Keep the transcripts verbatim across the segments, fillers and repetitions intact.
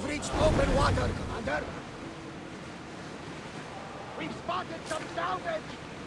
We've reached open water, Commander. We've spotted some salvage.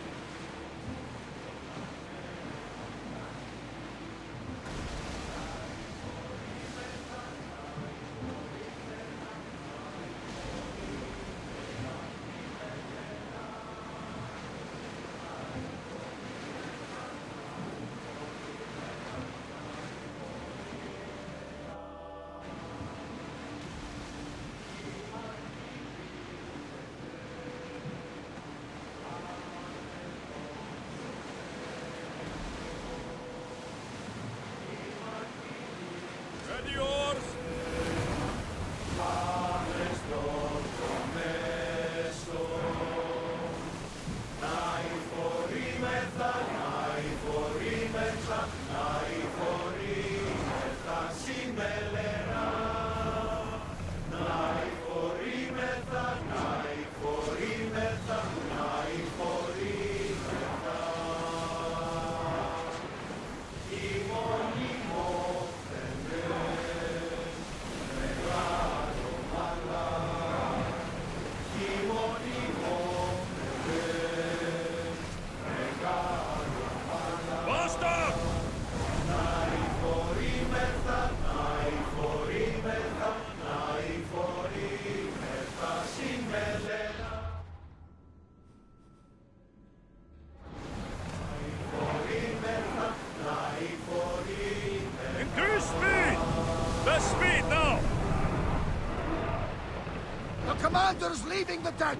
Commander's leaving the deck!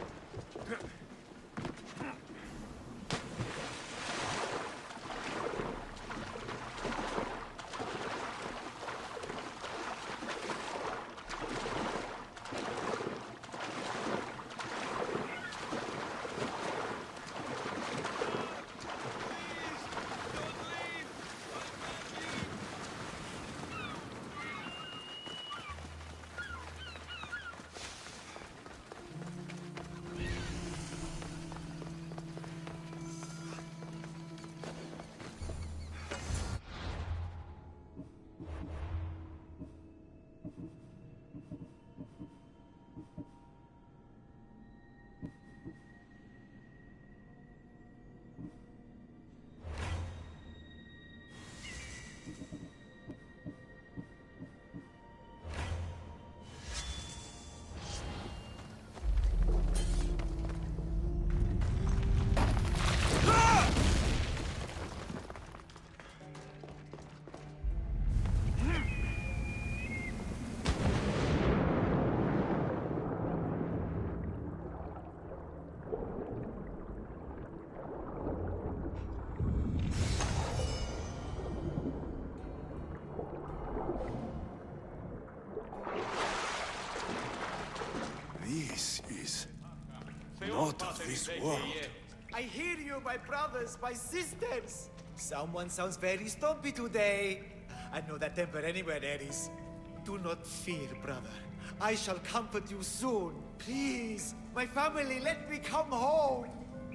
This is not of this world. I hear you, my brothers, my sisters. Someone sounds very stumpy today. I know that temper anywhere, Ares. Do not fear, brother. I shall comfort you soon. Please, my family, let me come home.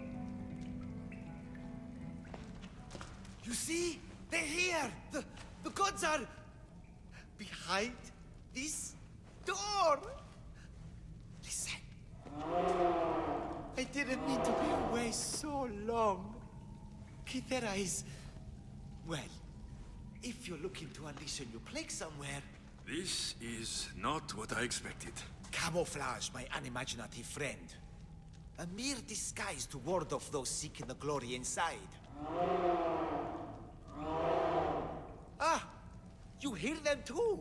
You see? They're here. The, the gods are behind this door. Listen. I didn't mean to be away so long. Kythera is... well, if you're looking to unleash a new plague somewhere... This is not what I expected. Camouflage, my unimaginative friend. A mere disguise to ward off those seeking the glory inside. Ah! You hear them too?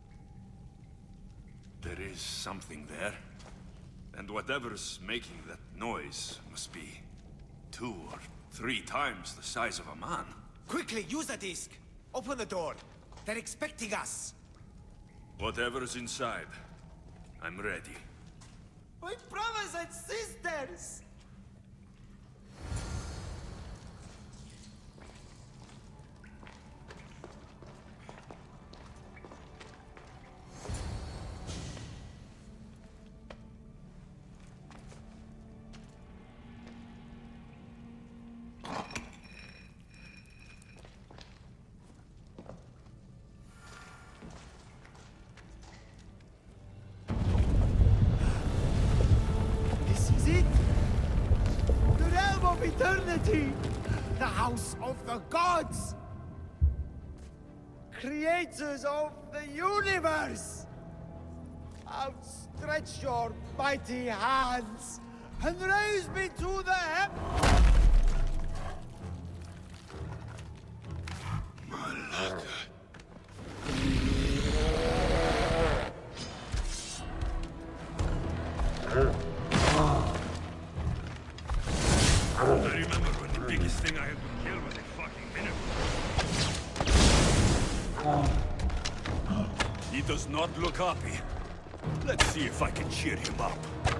There is something there. And whatever's making that noise must be two or three times the size of a man. Quickly, use the disc! Open the door. They're expecting us. Whatever's inside, I'm ready. My brothers and sisters! it? The realm of eternity! The house of the gods! Creators of the universe! Outstretch your mighty hands and raise me to the heavens! Malaka. I remember when the biggest thing I had to kill was a fucking minotaur. He does not look happy. Let's see if I can cheer him up.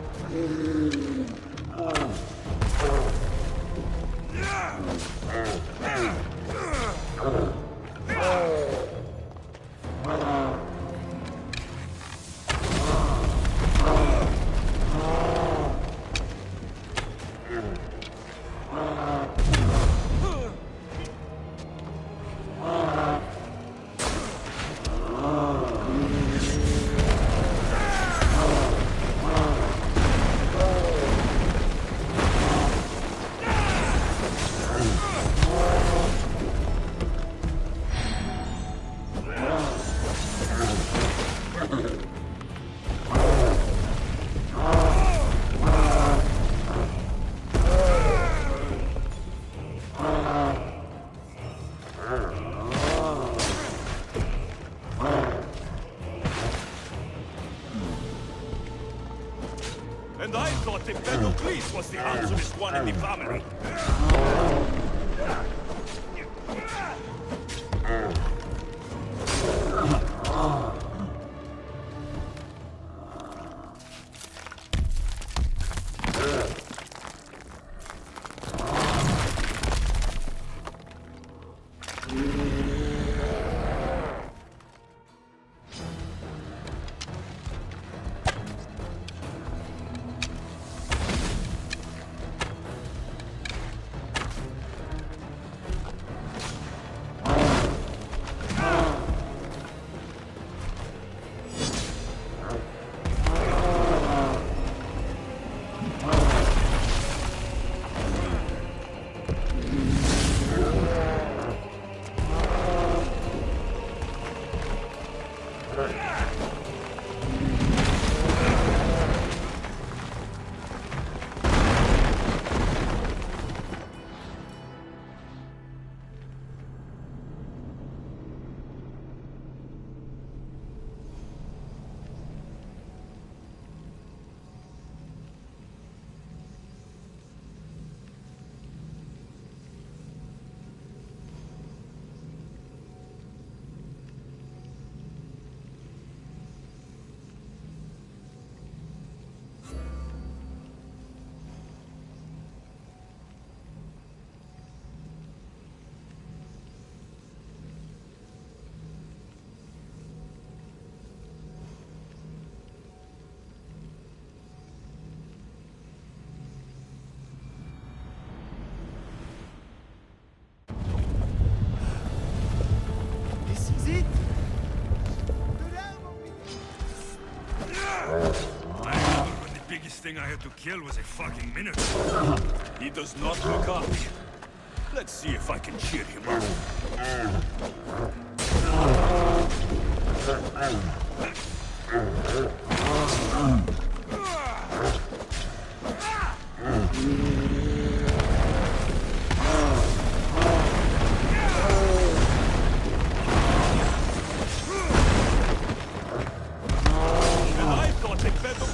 And I thought that Pedocles was the handsomest one in the family. Thing I had to kill was a fucking minotaur. He does not look happy. Let's see if I can cheer him up. And I thought it better.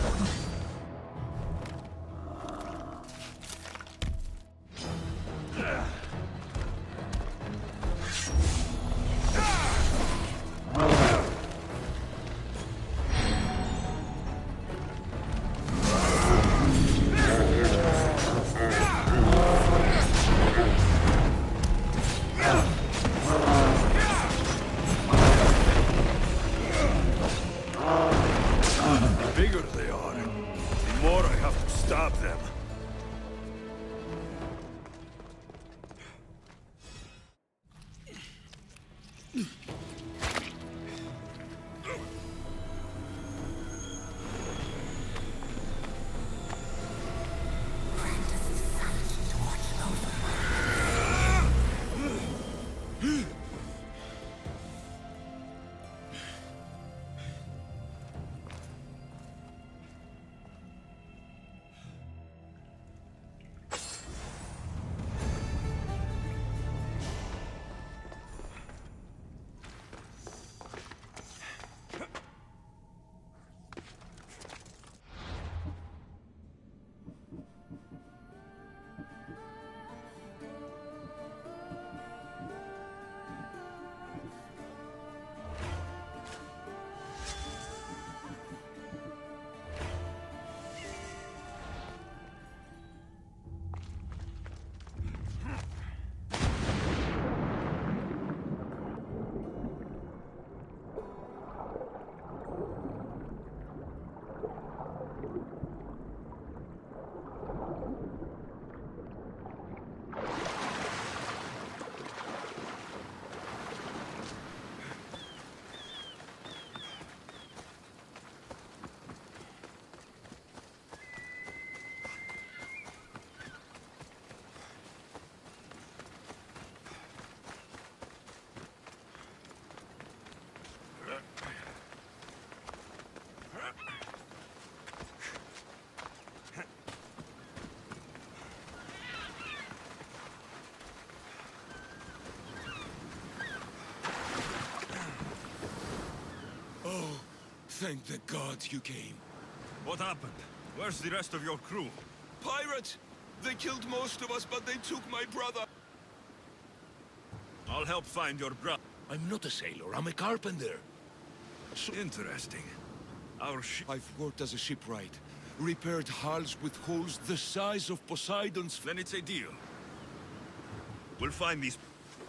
Thank the gods you came. What happened? Where's the rest of your crew? Pirates! They killed most of us, but they took my brother. I'll help find your brother. I'm not a sailor, I'm a carpenter. So interesting. Our ship... I've worked as a shipwright. Repaired hulls with holes the size of Poseidon's... Then it's a deal. We'll find these...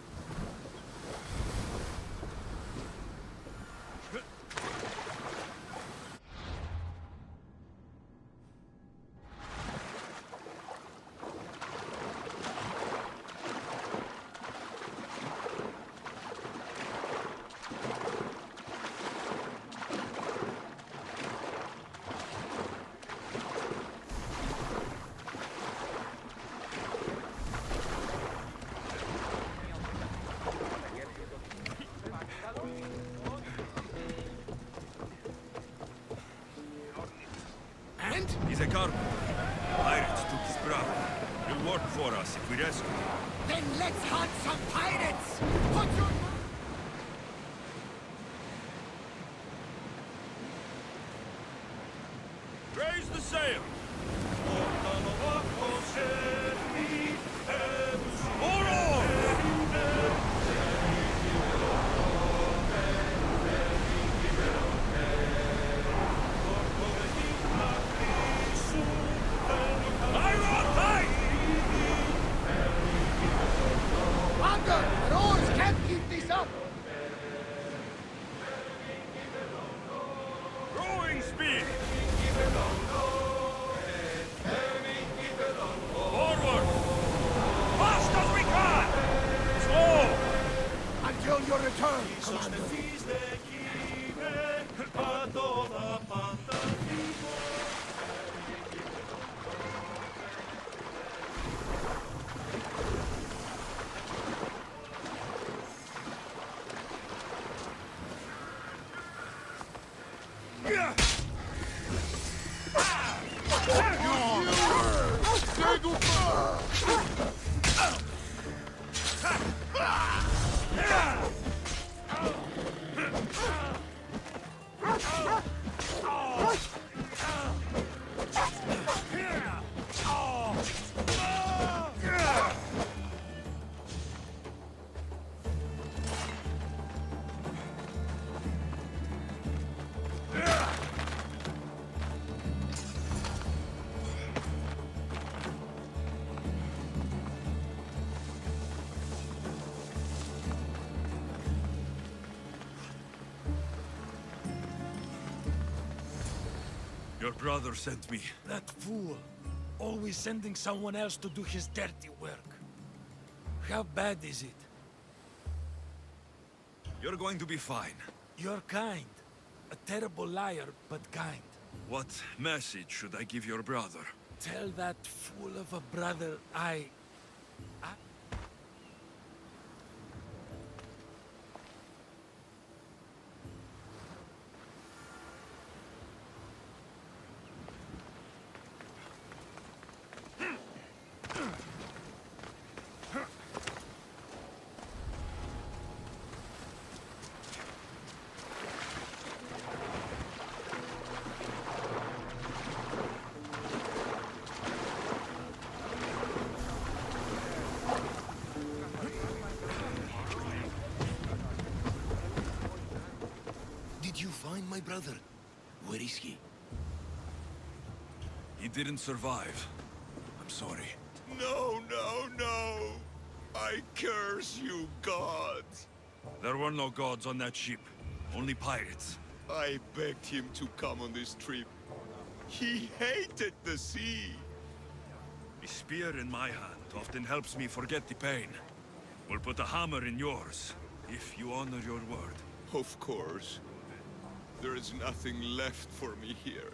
He's a carpenter. Pirates took his brother. He'll work for us if we rescue him. Then let's hunt some pirates! Put your... Raise the sail! All on! Under! Our oars can't keep this up! Rowing speed! Forward! Fast as we can! Slow! Until your return, Commander. Your brother sent me. That fool. Always sending someone else to do his dirty work. How bad is it? You're going to be fine. You're kind. A terrible liar, but kind. What message should I give your brother? Tell that fool of a brother I... I... Did you find my brother? Where is he? He didn't survive. I'm sorry. No, no, no! I curse you, gods! There were no gods on that ship. Only pirates. I begged him to come on this trip. He hated the sea. A spear in my hand often helps me forget the pain. We'll put a hammer in yours, if you honor your word. Of course. There is nothing left for me here.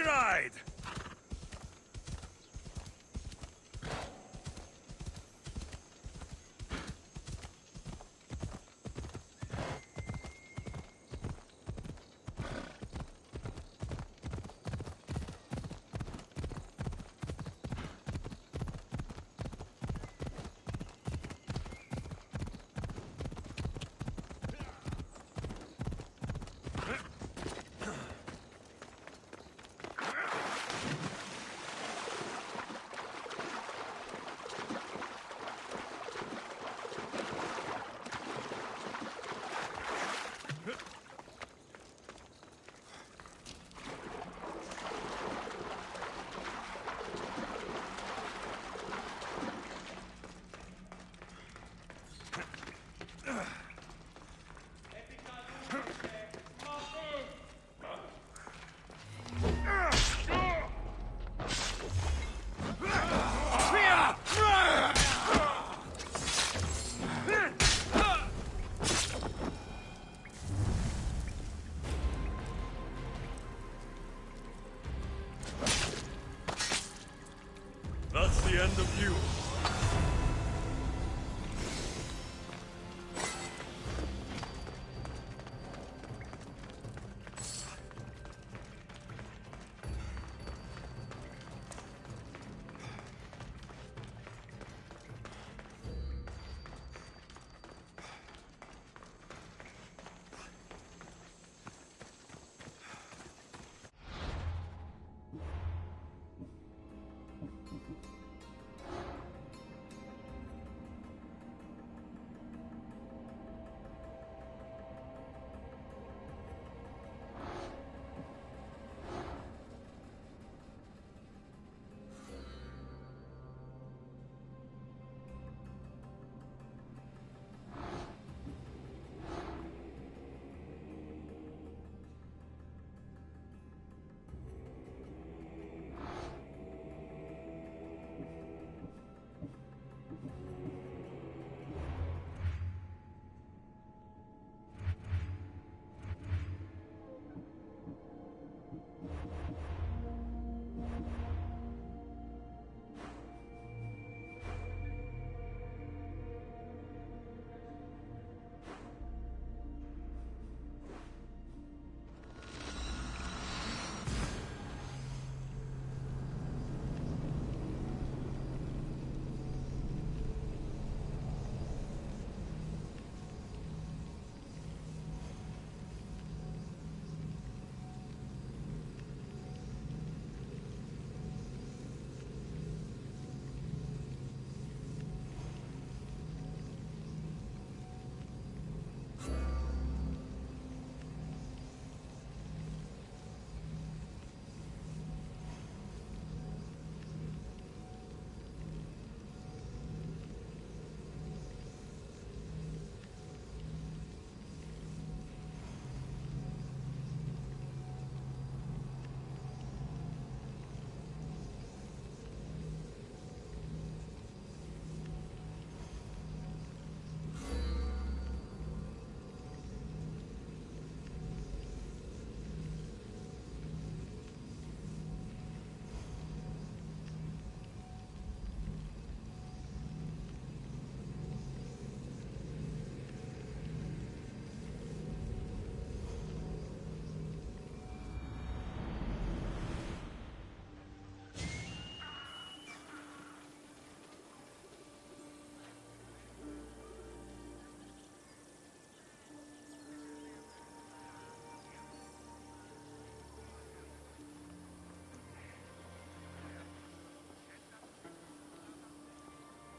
stride! That's the end of you.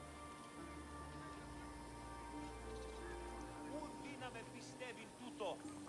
με πιστεύει τούτο.